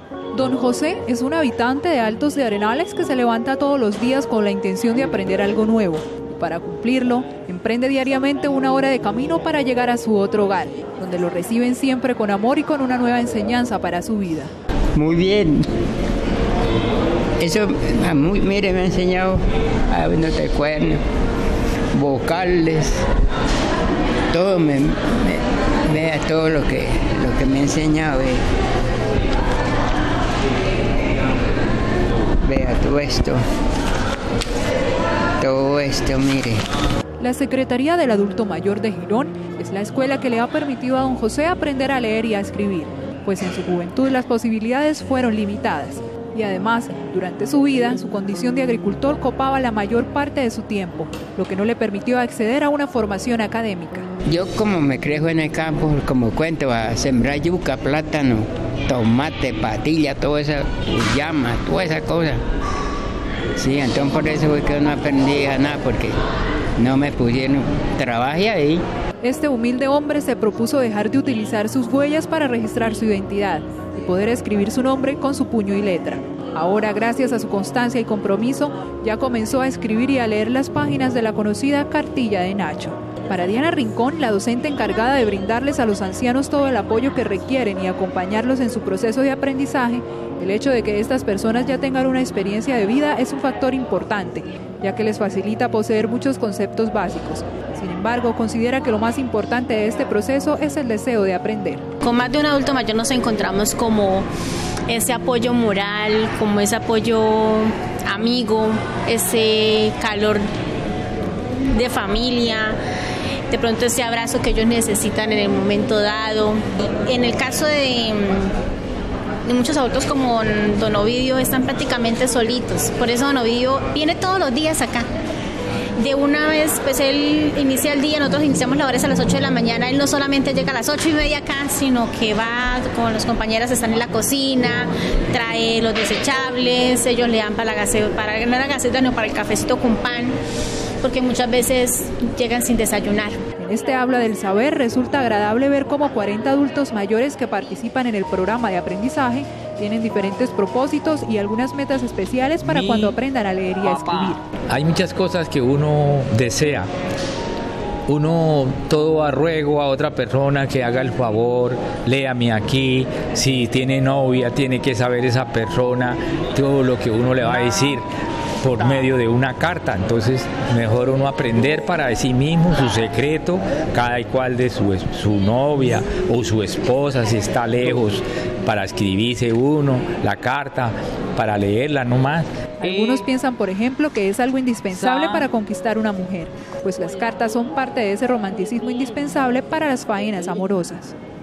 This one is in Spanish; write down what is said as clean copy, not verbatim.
Don José es un habitante de Altos de Arenales que se levanta todos los días con la intención de aprender algo nuevo. Para cumplirlo, emprende diariamente 1 hora de camino para llegar a su otro hogar, donde lo reciben siempre con amor y con una nueva enseñanza para su vida. Muy bien. Eso, mire, me ha enseñado a unos de cuernos, vocales, todo vea todo lo que me ha enseñado. Vea todo esto, mire. La Secretaría del Adulto Mayor de Girón es la escuela que le ha permitido a don José aprender a leer y a escribir, pues en su juventud las posibilidades fueron limitadas. Y además, durante su vida, su condición de agricultor copaba la mayor parte de su tiempo, lo que no le permitió acceder a una formación académica. Yo como me creo en el campo, como cuento, a sembrar yuca, plátano, tomate, patilla, toda esa llama, toda esa cosa. Sí, entonces por eso fue que no aprendí a nada, porque no me pusieron trabajo ahí. Este humilde hombre se propuso dejar de utilizar sus huellas para registrar su identidad y poder escribir su nombre con su puño y letra. Ahora, gracias a su constancia y compromiso, ya comenzó a escribir y a leer las páginas de la conocida Cartilla de Nacho. Para Diana Rincón, la docente encargada de brindarles a los ancianos todo el apoyo que requieren y acompañarlos en su proceso de aprendizaje, el hecho de que estas personas ya tengan una experiencia de vida es un factor importante, ya que les facilita poseer muchos conceptos básicos. Sin embargo, considera que lo más importante de este proceso es el deseo de aprender. Con más de un adulto mayor nos encontramos como ese apoyo moral, como ese apoyo amigo, ese calor de familia, de pronto ese abrazo que ellos necesitan en el momento dado. En el caso de muchos adultos como don Ovidio están prácticamente solitos, por eso don Ovidio viene todos los días acá. De una vez, pues él inicia el día, nosotros iniciamos labores a las 8 de la mañana, él no solamente llega a las 8:30 acá, sino que va con los compañeros, están en la cocina, trae los desechables, ellos le dan para la gaseosa, no la gaseosa, no, para el cafecito con pan, porque muchas veces llegan sin desayunar. En este Habla del Saber resulta agradable ver cómo 40 adultos mayores que participan en el programa de aprendizaje tienen diferentes propósitos y algunas metas especiales para cuando aprendan a leer y a escribir. Hay muchas cosas que uno desea. Uno todo a ruego a otra persona que haga el favor, léame aquí, si tiene novia tiene que saber esa persona todo lo que uno le va a decir por medio de una carta. Entonces mejor uno aprender para sí mismo su secreto, cada cual de su novia o su esposa si está lejos, para escribirse uno la carta, para leerla nomás. Algunos piensan, por ejemplo, que es algo indispensable para conquistar una mujer, pues las cartas son parte de ese romanticismo indispensable para las faenas amorosas.